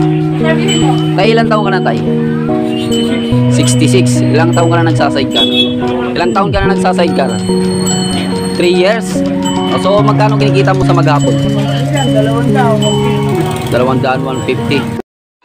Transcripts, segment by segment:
Tay, ilang taon ka na, tay? 66. Ilang taon ka na nagsasidecar? Ilang taon ka na nagsasidecar? 3 years? So, magkano kinikita mo sa maghapon? 200, 150.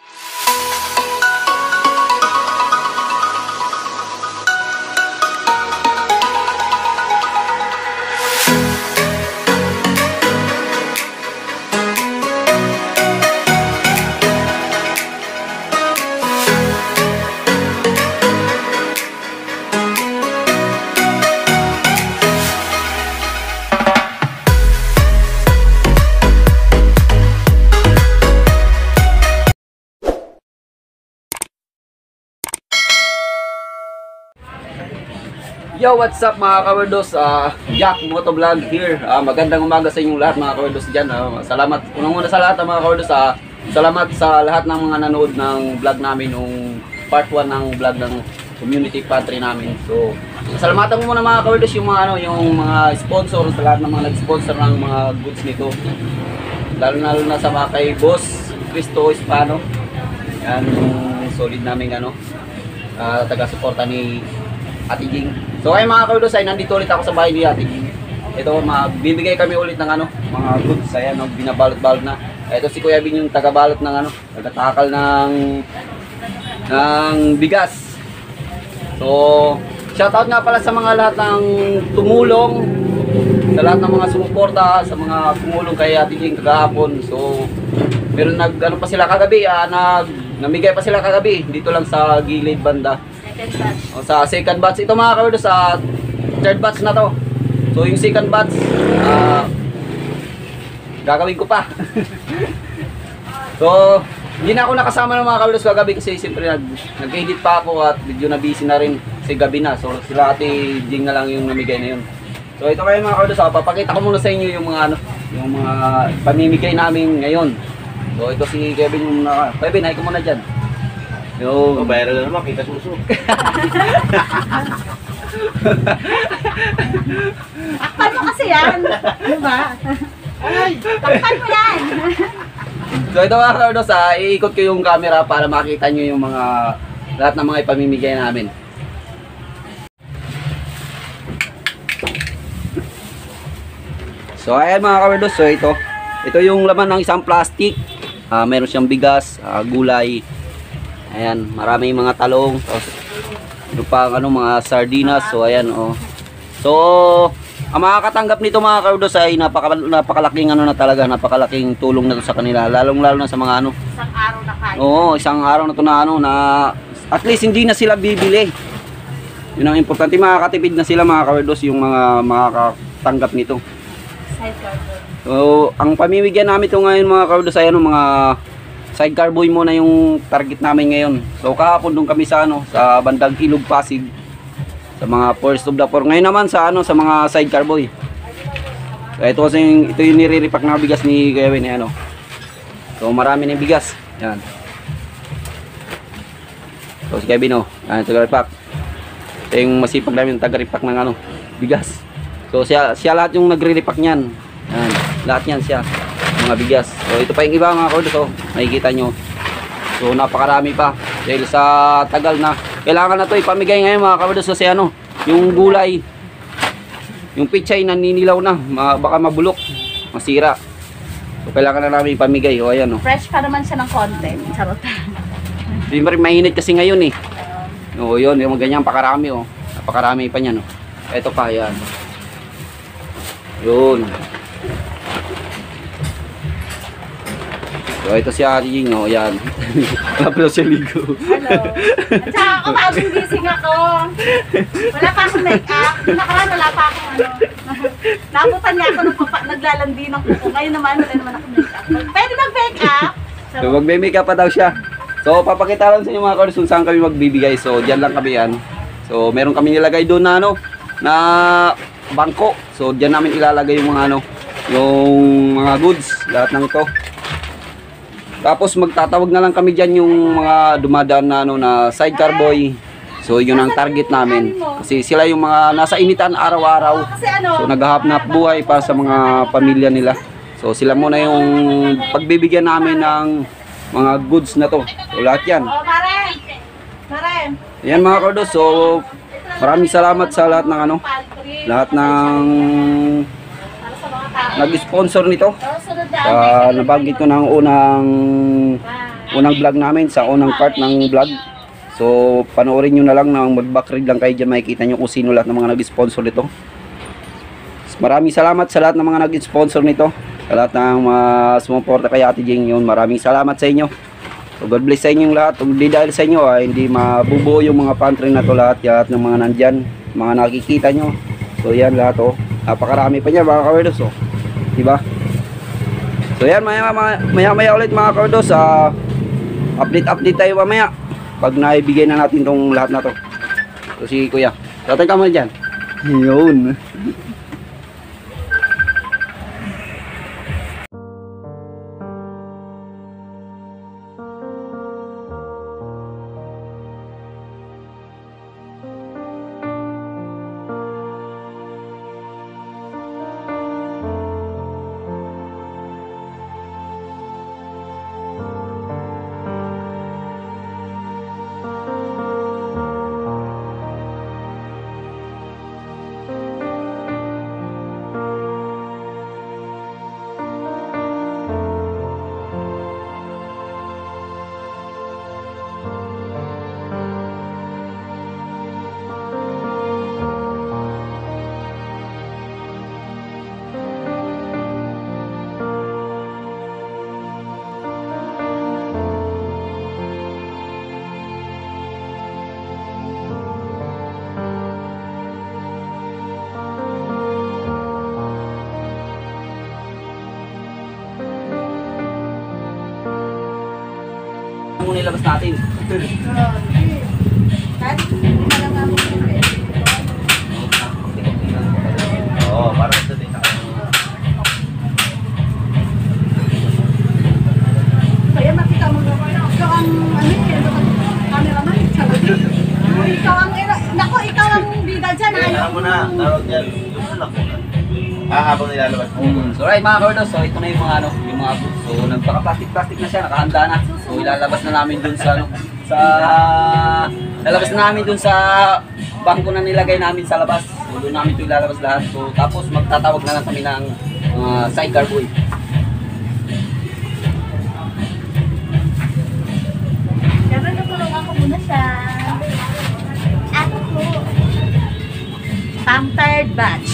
Yo, what's up mga kawerdos? Jack Motovlog here. Magandang umaga sa inyong lahat mga kawerdos dyan. Salamat, unang-una sa lahat mga kawerdos. Salamat sa lahat ng mga nanood ng vlog namin, nung part 1 ng vlog ng community pantry namin. So, salamatan ko muna mga kawerdos yung mga, yung mga sponsor, sa lahat ng mga nag-sponsor ng mga goods nito. Lalo na sa mga kay Boss Cristo Hispano. Yan yung solid namin taga-suporta ni Ate Jing. So ay mga kawerdos, ay nandito ulit ako sa bahay ni Ate Jing. Ito, bibigay kami ulit ng mga goods. Ayan, binabalot-balot na. Ito si Kuya Bin yung taga-balot ng taga-takal ng bigas. So, shoutout nga pala sa mga lahat ng tumulong, sa lahat ng mga sumuporta, sa mga tumulong kay Ate Jing kagahapon. So, meron pa sila kagabi, namigay pa sila kagabi dito lang sa gilid banda. Sa second batch ito mga kawerdos, sa third batch na to. So yung second batch gagawin ko pa. So hindi na ako nakasama ng mga kawerdos kagabi kasi siyempre nag-edit pa ako at medyo na busy na rin kasi gabi na. So sila Ate Jing na lang yung namigay na yun. So ito kayo mga kawerdos, papakita ko muna sa inyo yung mga pamimigay namin ngayon. So ito si Kevin yung Kevin, hay ko muna dyan. Yo, viral na naman, kita suso. Akpan mo kasi yan. Diba? Ay, akpan mo yan. So ito mga kawerdos, iikot ko yung camera para makita nyo yung lahat ng mga ipamimigay namin. So ayan mga kawerdos, so ito yung laman ng isang plastic. Meron siyang bigas, gulay. Ayan, marami mga talong, tapos mga sardinas. So ayan, So ang makakatanggap nito mga kawerdos ay napakalaking napakalaking tulong na to sa kanila, lalong-lalo na sa mga isang araw na kain. Oo, isang araw na to na at least hindi na sila bibili. Yun ang importante, makakatipid na sila mga kawerdos, yung mga makakatanggap nito. So ang pamimigyan namin ito ngayon mga kawerdos ay mga sidecar boy muna yung target namin ngayon. So kahapon doon kami sa sa bandang Ilog Pasig, sa mga first of the four. Ngayon naman sa sa mga sidecar boy. So ito yung niriripak na bigas ni Kevin So marami ng bigas. Yan. So si Kevin yan, taga-repack. Ito yung masipag namin taga-repack ng bigas. So siya lahat yung nagre-repack niyan. Yan, lahat yan siya. Mga bigas. So ito pa yung iba mga kawerdos, makikita nyo. So napakarami pa dahil sa tagal na kailangan na to ipamigay ngayon mga kawerdos kasi yung gulay, yung pichay naninilaw na, baka mabulok, masira. So kailangan na namin ipamigay. Ayan fresh pa naman siya ng konti. Charot. Hindi pa rin mainit kasi ngayon yun, yung ganyan pakarami napakarami pa niyan Ito pa yan. Yun. So ito si Ate Jing yan. Wala pa siya ligo. Hello. At saka ako bagong gising ako. Wala pa akong make-up. Nakaraan wala pa akong Nabutan niya ako nung naglalandi ng kuko. Ngayon naman wala naman ako make-up. Pwede mag-make-up? So magme-make-up pa daw siya. So papakita lang sa inyo mga kawerdos kung saan kami magbibigay. So diyan lang kami yan. So meron kami nilagay doon na bangko. So diyan namin ilalagay yung mga yung mga goods, lahat ng ito. Tapos magtatawag na lang kami dyan yung mga dumadaan na sidecar boy. So yun ang target namin. Kasi sila yung mga nasa initan araw-araw. So naghahap buhay pa sa mga pamilya nila. So sila muna yung pagbibigyan namin ng mga goods na to. So lahat yan. Oh, Maren! Maren! Yan mga Kordos. So maraming salamat sa lahat ng ano, lahat ng Para sa mga tao. nag-sponsor nito. Oh, sunod na. Nabanggit ko ng unang vlog namin, sa unang part ng vlog. So panoorin nyo na lang, na mag-backread lang kayo dyan, makikita nyo kung sino lahat ng mga nag-sponsor nito. Maraming salamat sa lahat ng mga nag-sponsor nito, sa lahat ng sumuporta kay Ate Jing. Yun, maraming salamat sa inyo. So God bless sa inyong lahat. Kung di dahil sa inyo hindi mabubuo yung mga pantry na to, lahat ng mga nandyan, mga nakikita nyo. So yan lahat napakarami pa niya mga kawerdos diba? So yan, maya ulit mga kawerdos, update tayo mamaya pag naibigay na natin tong lahat na to. So si Kuya, tatay ka mo dyan. Yun. Muna ilabas natin. Kahit hindi na lang namin yung Oo, parang ito din sa kanya. kaya makita mo ikaw ang cameraman. Ikaw ang naku, ikaw ang bida dyan. Alam mo na, tawag yan. Gusto lang po na. Habang nilalabas mo. So right mga Kordos, so ito na yung mga yung mga goods. So nagpaka-plastic na siya, nakahanda na. So ilalabas na namin dun sa lalabas na namin dun sa bangko na nilagay namin sa labas. So doon namin ito ilalabas lahat. So tapos magtatawag na lang kami ng sidecar boy. Dapat natulungan ko muna siya. Ako po. Pang-third batch.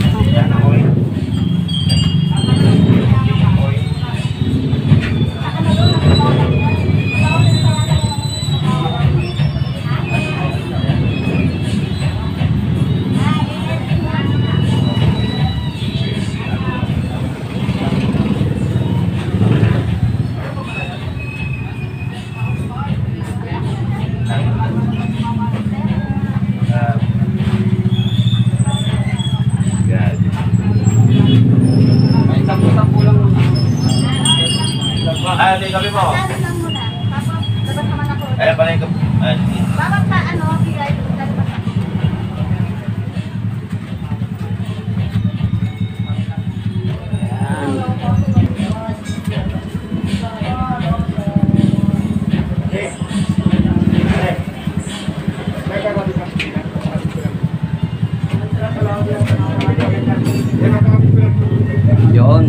Hindi kami mo. Ano lang muna. Tapos, labas naman ako. Ayan pala yung... Bakit na ano, bigay, lalabas ako. Yun.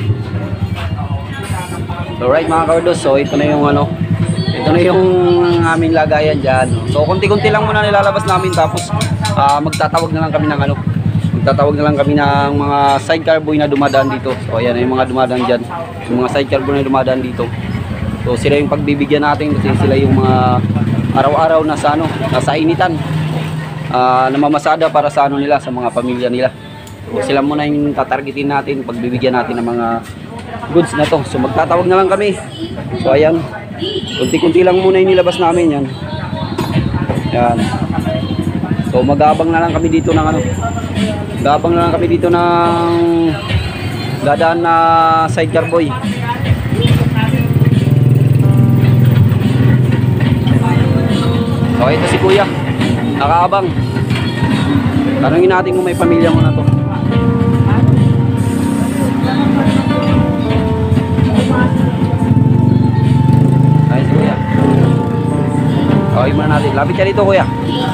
So right mga Kordos, so ito na yung ito na yung aming lagayan dyan. So konti-konti lang muna nilalabas namin, tapos magtatawag na lang kami ng magtatawag na lang kami ng mga sidecar boy na dumadaan dito. So ayan yung mga dumadaan dyan, yung mga sidecar boy na dumadaan dito. So sila yung pagbibigyan natin, kasi sila yung mga araw-araw na nasa initan, namamasada para sa nila, sa mga pamilya nila. So sila muna yung tatargetin natin, pagbibigyan natin ng mga goods na to. So magtatawag na lang kami. So ayan, kunti-kunti lang muna yung nilabas namin yan. Yan. So magabang na lang kami dito ng gabang na lang kami dito ng dadaan na sidecar boy. So ito si Kuya, nakaabang. Tanungin natin kung may pamilya mo na to. Kawin muna natin. Lapit ka dito, kuya.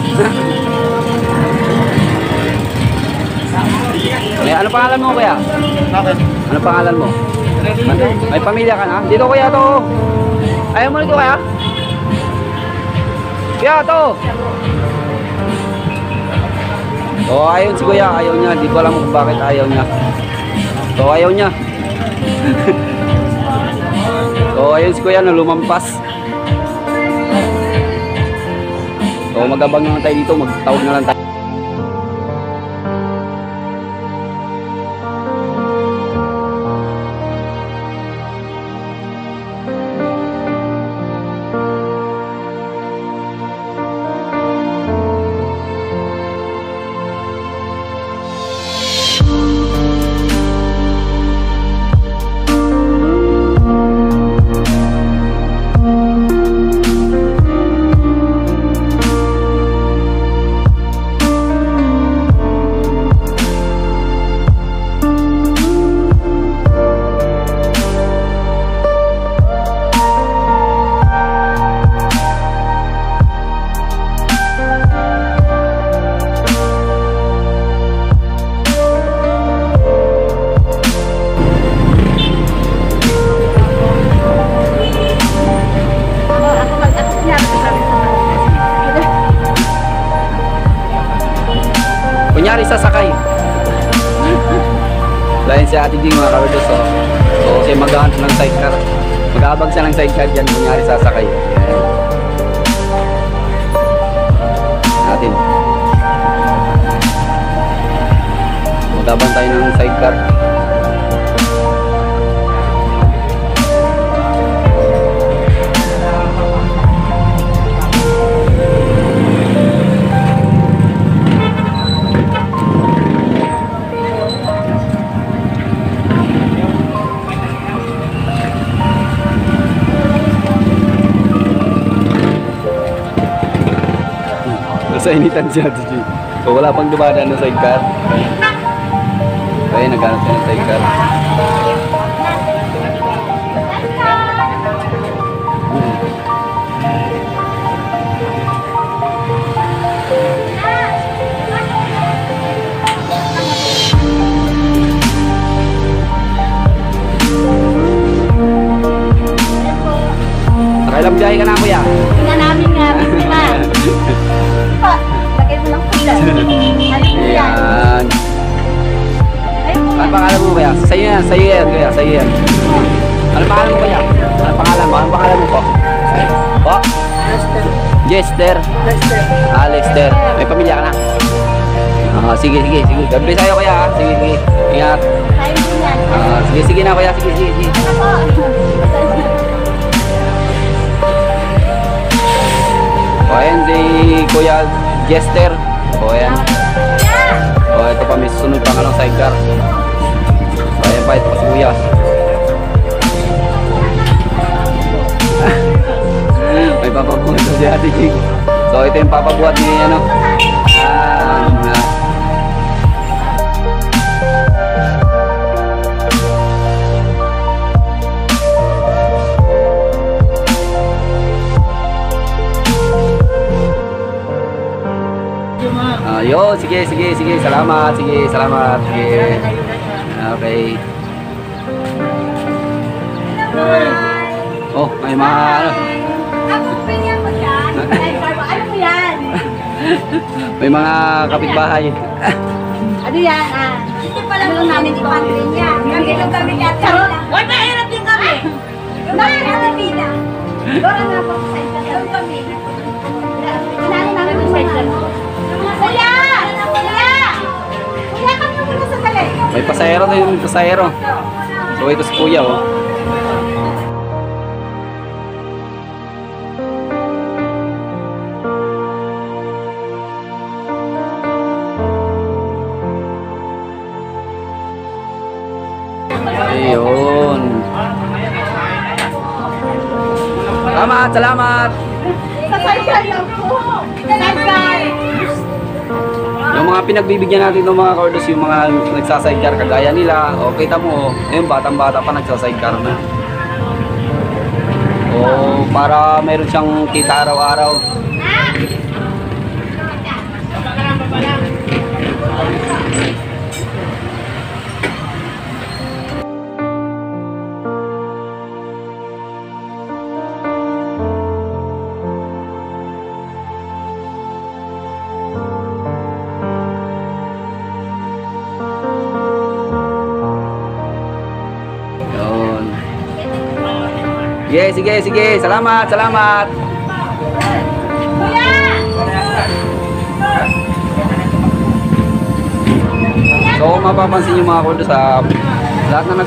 Ano pangalan mo, kuya? Bakit? Ano pangalan mo? May pamilya ka na? Dito, kuya, to. Ayaw mo dito, kuya? Kuya, to. Oh, ayaw si kuya. Ayaw niya. Di ko alam kung bakit ayaw niya. So, ayaw niya. So, ayun si kuya na lumampas. So, mag-abang naman tayo dito. Magtawag na lang tayo. Kunyari sasakay. Lain si Ate Jing mga kawerdos. So siya maghahanap ng sidecar. Mag-aabag siya ng sidecar dyan. Kunyari sasakay. Natin. Mag-aabang tayo ng sidecar. Sa initan siya Ate Jing. So wala pang dumadaan ng sidecar. Kaya naghanap siya ng sidecar. Nakailang biyahe ka na, kuya? Tingnan namin nga, biktima. Pa, lagay mo lang po dyan. Halin mo yan. Ayan. Ayun po. Ano pangalan mo, kuya? Sa'yo yan, kuya. Sa'yo yan. Ano pangalan mo, kuya? Ano pangalan mo? Ano pangalan mo po? Po? Jester. Ah, Lester. May pamilya ka na? Sige. God bless sa'yo, kuya. Sige. Ingat. Tayo po yan. Sige na, kuya. Sige. Ano po? O, ayan si Kuya Jester. O, ayan. O, ito pa may susunod pang anong sidecar. O, ayan pa, ito pa si Kuya. May papabuhat na si Ate Jing. So, ito yung papabuhat ni ano. Yo, sige. Salamat. Sige. Okay. Oh, may mga ano. Ako, pwede ako yan. Ano mo yan? May mga kapitbahay. Ano yan? Ito pala ano namin ni Pantry niya. Kami lang kami yata. Charot! Huwag na hirap din kami! Bakit kami pila? Dora na po sa isa. Doon kami. Pinali namin yung sa isa. Kuya! Kuya, kami muna sa sali. May pasahero na yung pasahero. So ito si Kuya, oh. Ayun. Salamat. Sasaykan lang po. Sasaykan. Yung mga pinagbibigyan natin ng mga kawerdos, yung mga nagsasidecar kagaya nila, o kita mo, yung batang-bata pa nagsasidecar na. O So, para meron siyang kita araw-araw. Yun. Sige. Salamat. So, kung mapapansin nyo mga kurdo sa lahat na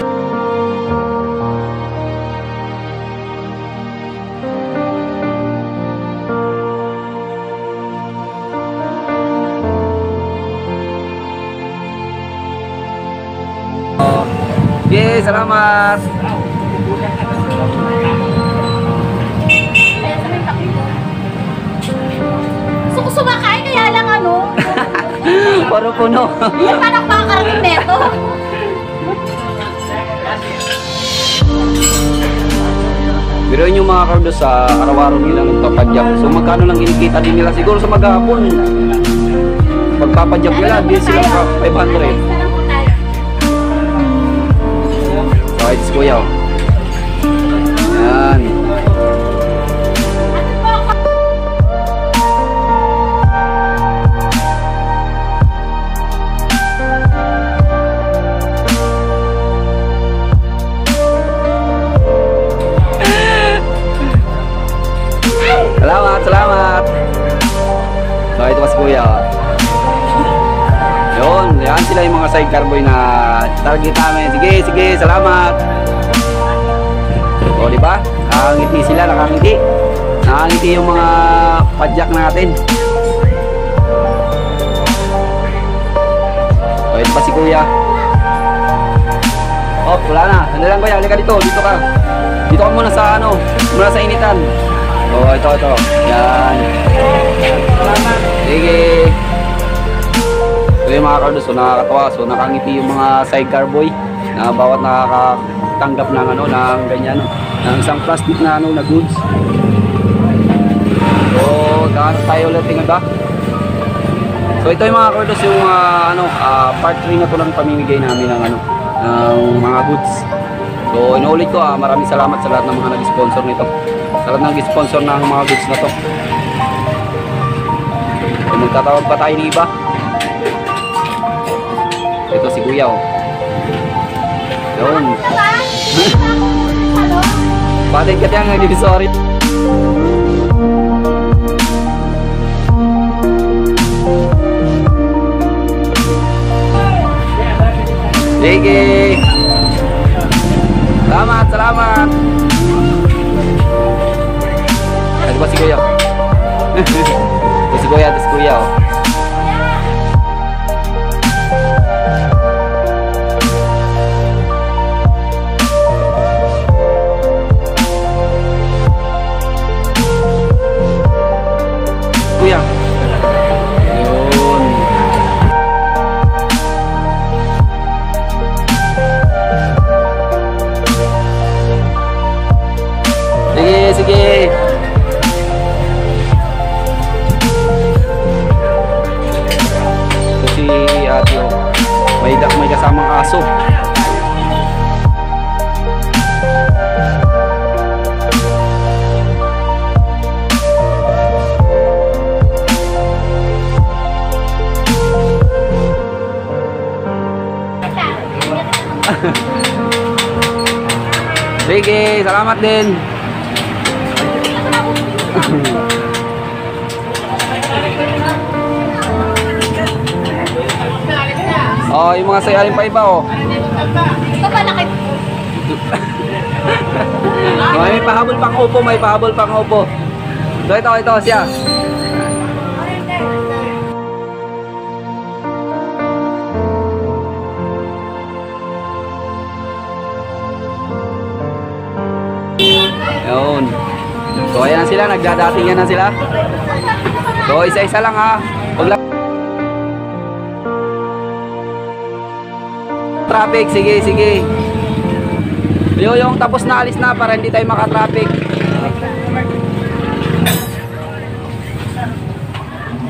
salamat. Gusto ko sumakay, kaya lang ano. Puro puno. Paano ako makakarating neto? Biruin yung mga kurdo sa araw-araw nila nagpapadyak. So, magkano lang kinikita din nila? Siguro sa maghapon. Pagpapadyak nila, di sila 500. So, it's kuya. Yan. Salamat. So, ito si kuya. Yan sila yung mga sidecar boy na target namin. Sige, salamat. O, di ba? Nakangiti sila, nakangiti yung mga padyak natin. O, ito pa si kuya. Oh, wala na. Sandali lang kuya, halika dito ka. Dito ka muna sa muna sa initan. Oh, ito. Yan. Sige. So yung mga kardo, so nakakatawa. So nakangiti yung mga sidecar boy na bawat nakakatanggap ng ng ganyan, ng isang plastic na na goods. So, tayo ulit tingnan ba? So ito yung mga kardo, yung part 3 na to lang pamimigay namin ng ng mga goods. So inuulit ko, maraming salamat sa lahat ng mga nag-sponsor nito. Sa lahat ng nag-sponsor ng mga goods na to. So, magtatawag pa tayo ng iba. Ito si kuya, oh. Yun. Bakit ka tiyang nag-sorry? Sige. Salamat. Ito ba si kuya? Ito si kuya, oh. Kuya. Yun. Sige. Ito si ate, oh. May kasamang aso. Sige, salamat din. Oh, yung mga sayarin pa iba, oh. Ito malaki. May pahabol pang upo. So ito siya. Yun. So ayan na sila, nagdadatingan na sila. So isa-isa lang, ha. Huwag lang traffic, sige. Yung tapos na, alis na para hindi tayo maka-traffic.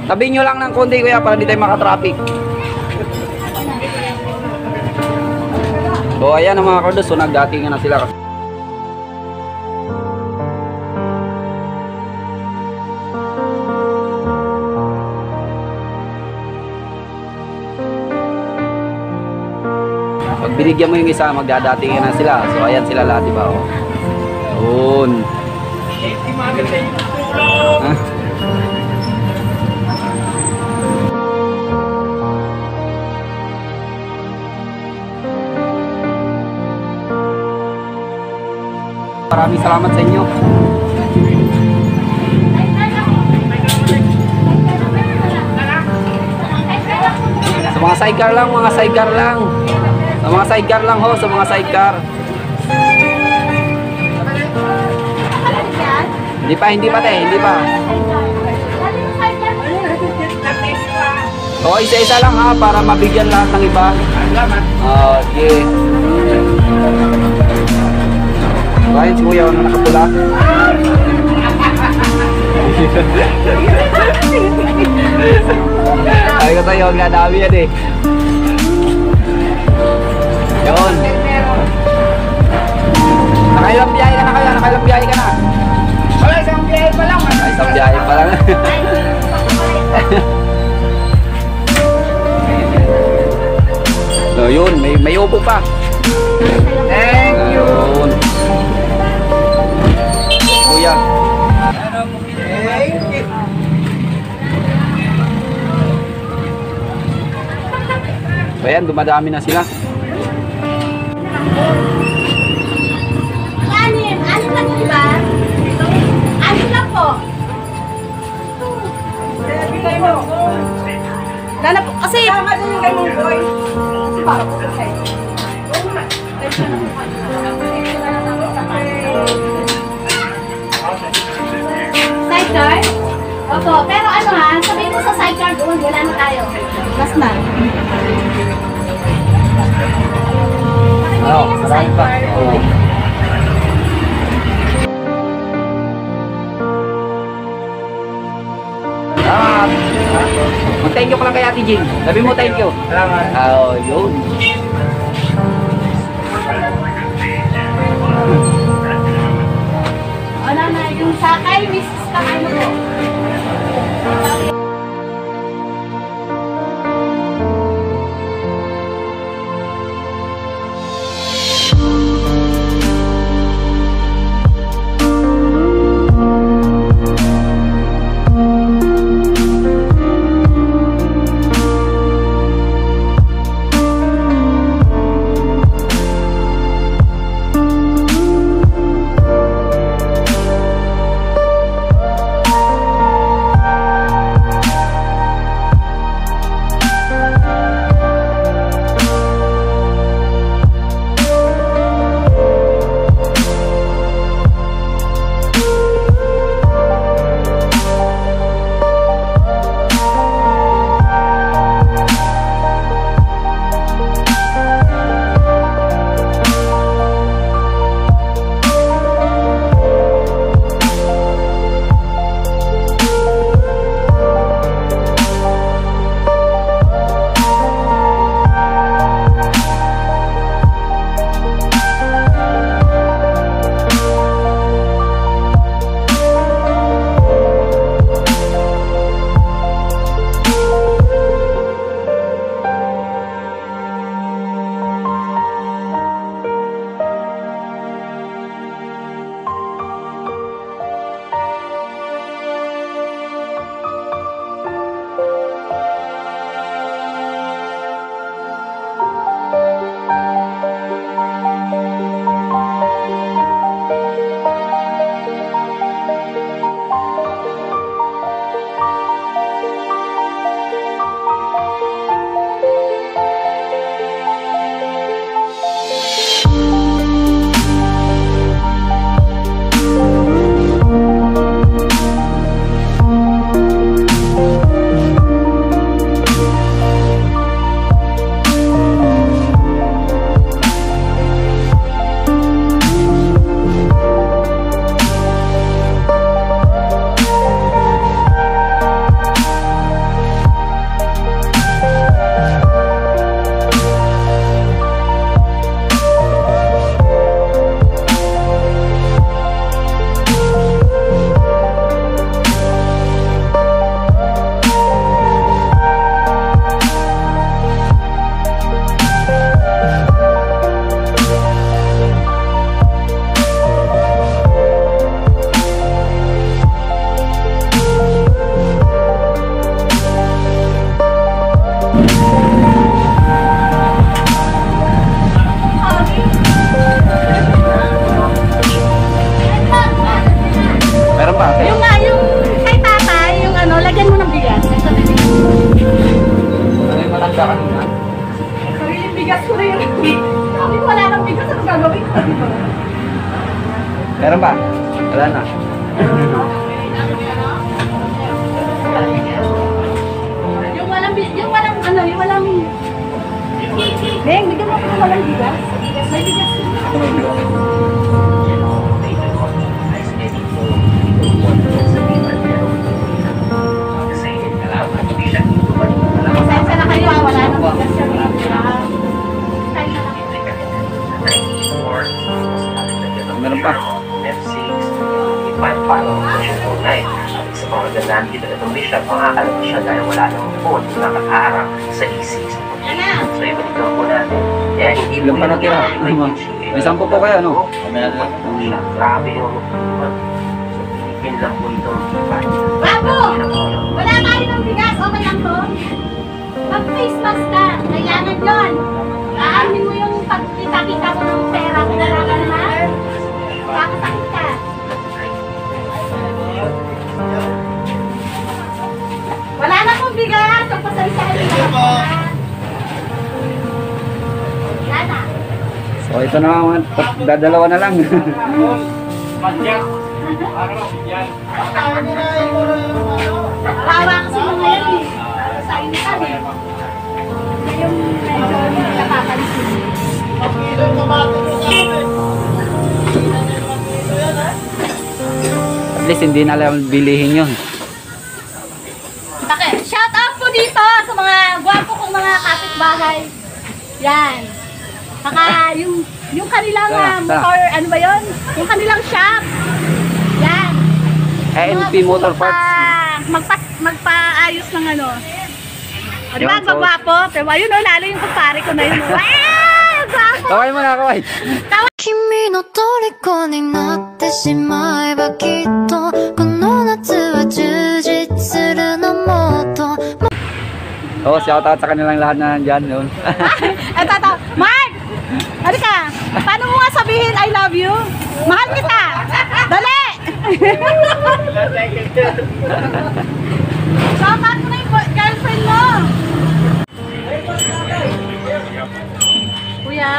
Tabi nyo lang ng konti kuya para di tayo makatraffic. So ayan ang mga kawardos, so nagdatingan na sila. Pag binigyan mo yung isa, magdadatingan na sila. So ayan sila lahat, diba? Oh. Yun. Ah. Maraming salamat sa inyo. Sa mga sidecar lang, mga sidecar lang. Sa mga sidecar lang ho, sa mga sidecar. Hindi pa te, hindi pa. O, isa-isa lang ha, para mabigyan lahat ng iba. Okay. Kain si kuya na nakapula. Ay ko tayo, nga dami yan eh. Yun. Nakailang biyahe ka na kaya, nakailang biyahe ka na. Wala, isang biyahe pa lang. Ay, isang biyahe pa lang. So yun, may upo pa. Thank you. Yun. Kuya. Thank you. So yan, dumadami na sila. Anim lang po ba? Anim lang po. Lala po, kasi tama din yung ganyan boy. Kasi para po sa side. Sidecar? Opo, pero ano ha, sabihin mo sa sidecar doon, wala na tayo. Mas na. Oo, marami pa. Oo. Thank you ko lang kay Ate Jing. Sabi mo thank you. Salamat. Oh, yun. Wala na, yung sakay, Mrs. Takano po. Yung nga, yung kay tatay, yung ano, lagyan mo ng bigas. May sarili. Ano yung matanda ka nuna? Sariling bigas ko rin. Hindi wala nang bigas, ano gagawin ko? Meron ba? Wala na. Yung walang ano, yung walang... Beng, bigyan mo ako ng walang bigas. May bigas ko. Ito may bigas. Pasensya na kayo, wala nang bigas yung Meron pa. Sa mga ganaan dito na itong bishop, makakalabas siya dahil wala namang phone, nakaharap sa EC. So, ibalikan po natin. Kaya hindi Ilan pa natira? May 10 po kayo, ano? Grabe yung yun lang po ito. Bravo! Wala tayo ng bigas, okay lang to? Mag-face mask ka, kailangan yun. Aamin mo yung pagkita-kita mo ng pera, kailangan na. Kakasakit ka. Wala na akong bigas, pagpasalisahan mo. Wala na. So ito na mga dadalawa na lang. Kawawa kasi mga yan eh. Sa initan eh. Yung medyo nakapansin. At least hindi na alam bilihin yun. Bakit? Shout out po dito sa mga gwapo kong mga kapitbahay. Yan. Saka yung kanilang motor, ano ba yun? Yung kanilang shop. Yan. ANP Motor Parts. Magpaayos ng ano. O, di ba? Yan, so- Magwapo. Pero yun o, lalo yung kumpare ko na yun. Wow! Gwapo! Kaway mo na, kaway. 君の虜になってしまえばきっとこの夏は充実するのもっと Oo, shout out sa kanilang lahat na nandyan yun. Eto. Mark! Ano ka? Paano mo nga sabihin I love you? Mahal kita! Dali! Shout out mo na yung girlfriend mo! Kuya!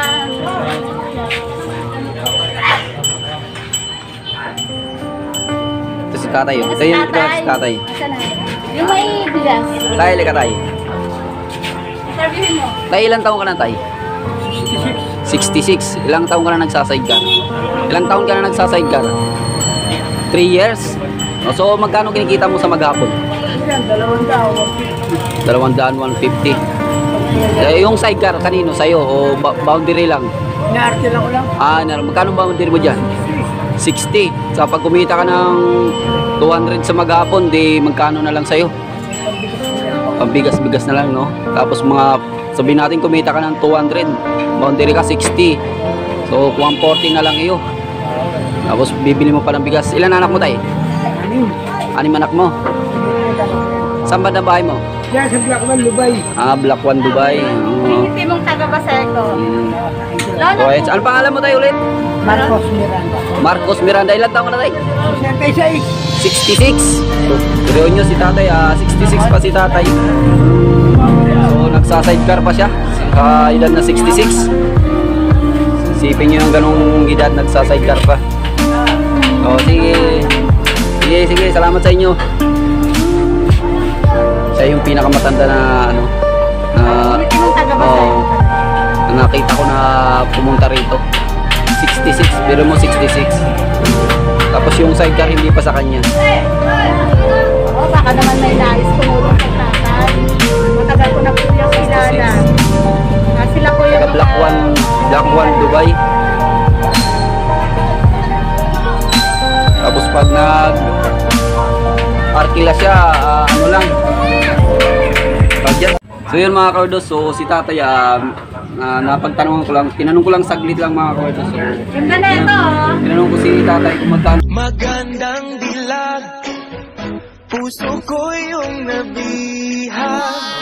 Ito si tatay yun. Ito yung si tatay. Asan na? Yung may bigas. Tay, lika tay. Interviewin mo. Tay, ilang taong ka na tay? 66. Ilang taong ka na nagsasidecar? Ilang taon ka na nagsasidecar? 3 years? O, so, magkano kinikita mo sa maghapon? 200, 150. Eh, yung sidecar kanino? Sa'yo? O boundary lang? Naarte lang ko lang. Ah, magkano boundary mo dyan? 60. Sa pag kumita ka ng 200 sa maghapon, di magkano na lang sa'yo? Pambigas-bigas na lang, no? Tapos sabihin natin kumita ka ng 200, boundary ka 60. So, 140 na lang iyo. Tapos bibili mo pa ng bigas. Ilan anak mo tayo? 6 anak mo. Saan ba na bahay mo? Yan sa Blackman, Lubay. Ah, Black One, Dubai. Oo. Hindi mong taga-Baseco. So, ano pangalan mo tayo ulit? Marcos Miranda. Marcos Miranda. Ilan taon ka na tayo? 66. 66. So, tuloy nyo si tatay, 66 pa si tatay. So, nagsa-sidecar pa siya. Edad na 66. Isipin nyo yung ganong edad, nagsa-sidecar pa. O, sige. Sige, salamat sa inyo. Siya yung pinakamatanda na, Hindi mong taga-Baseco. na nakita ko na pumunta rito. 66, pero mo 66. Tapos yung sidecar hindi pa sa kanya. Oo, baka naman may nais tumulong sa tatay. Matagal ko na po yung kilala. Sila po yung Taga Black One, Dubai. Tapos pag arkila siya, ano lang, budget. So yun mga kaordos, so si tatay, napagtanungan ko lang, tinanong ko lang saglit lang mga kaordos. So, ganda na ito, oh. tinanong ko si tatay kung magkano. Magandang dilag, puso ko yung nabihag.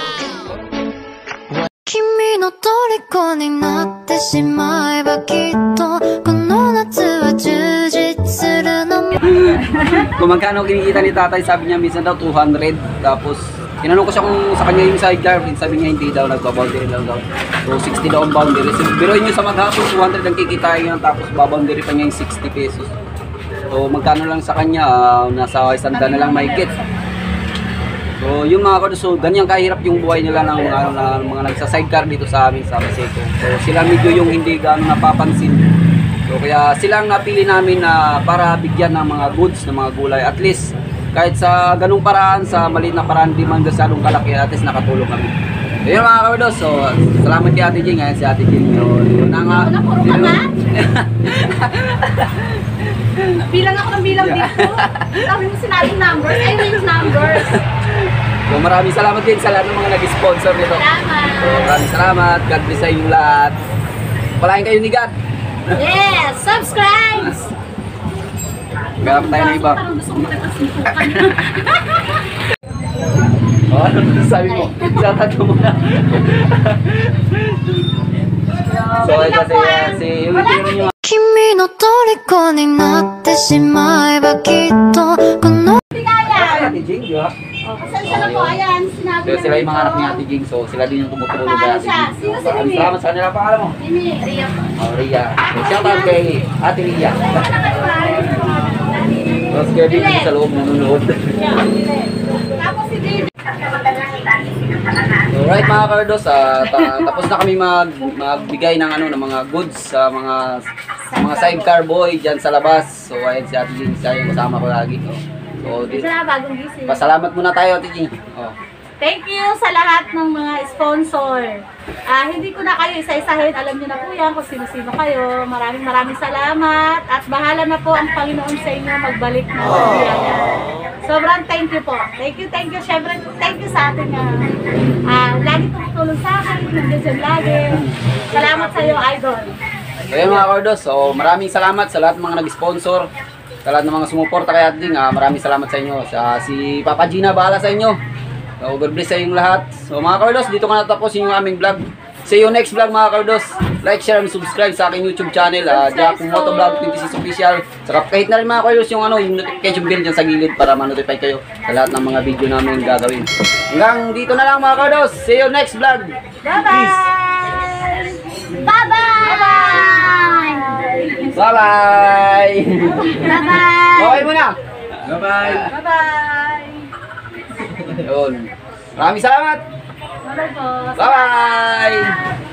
君の虜になってしまえばきっとこの夏は充実するのも kung magkano kinikita ni tatay, sabi niya minsan daw 200. Tapos tinanong ko siya kung sa kanya yung sidecar, sabi niya hindi daw, nagpa-boundary lang daw. So 60 daw ang boundary. So, biruin niyo sa maghapon, 200 ang kikitain niya, tapos baboundary pa niya yung 60 pesos. So magkano lang sa kanya, nasa 100 na lang mahigit. So yung mga kados, so ganyan kahirap yung buhay nila ng mga nagsa-sidecar dito sa amin sa Paseco. So sila medyo yung hindi gaano napapansin. So kaya silang napili namin na para bigyan ng mga goods, ng mga gulay. At least kahit sa ganung paraan, sa maliit na paraan, di man gasalong kalaki, at least nakatulong kami. So yun mga kados, so salamat kay Ate Jing, si Ate Jing. Yun na nga. Bilang ako ng bilang dito. Sabi mo sinabing numbers, I range numbers. So maraming salamat din sa lahat ng mga nag-sponsor nito. Salamat. So maraming salamat, God bless sa inyong lahat. Palain kayo ni God. Yes, subscribe! Ganap tayo ng iba. Parang gusto ko makipagsuntukan. Oh, ano sabi mo? Shoutout mo muna. So ay kasi si yung yung 君の虜になってしまえばきっとこの Bigaya! Ate Jing, di ba? Pasensya na po, ayan, sinabi So sila yung mga anak ni Ate Jing, so sila din yung tumutulong kay Ate Jing. Sino si Maraming Mimi? salamat sa kanila. Pangalan mo? Mimi, Ria. Oh, Ria. So shoutout kay Ate Ria. Tapos kaya dito sa loob nanonood. Tapos si David. So right mga kardos, tapos na kami magbigay ng ano ng mga goods sa mga sidecar boy diyan sa labas. So ayun si Ate Jing, siya yung kasama ko lagi. So Isa na, bagong gising. pasalamat muna tayo Ate Jing. Oh. Thank you sa lahat ng mga sponsor. Hindi ko na kayo isa-isahin. Alam niyo na po yan kung sino-sino kayo. Maraming salamat. At bahala na po ang Panginoon sa inyo magbalik na biyaya. Sobrang thank you po. Thank you. Siyempre, thank you sa atin lagi tumutulong sa akin. Nandiyan dyan lagi. Salamat sa iyo, Idol. So yun mga kardos, so maraming salamat sa lahat ng mga nag-sponsor. Sa lahat ng mga sumuporta kay Ate Jing, maraming salamat sa inyo. Si Papa Gina, bahala sa inyo. So, God bless sa inyong lahat. So mga kardos, dito ko natapusin yung aming vlog. See you next vlog mga kardos. Like, share, and subscribe sa aking YouTube channel, Jack Motovlog 26 Official. Saka kahit na rin mga kardos yung notification bell dyan sa gilid para ma-notify kayo sa lahat ng mga video namin gagawin. Hanggang dito na lang mga kardos. See you next vlog. Bye-bye! Bye-bye! Bye-bye! Bye-bye! Okay muna. Bye-bye! Bye-bye! Yun. Maraming salamat. Bye-bye po. Bye-bye!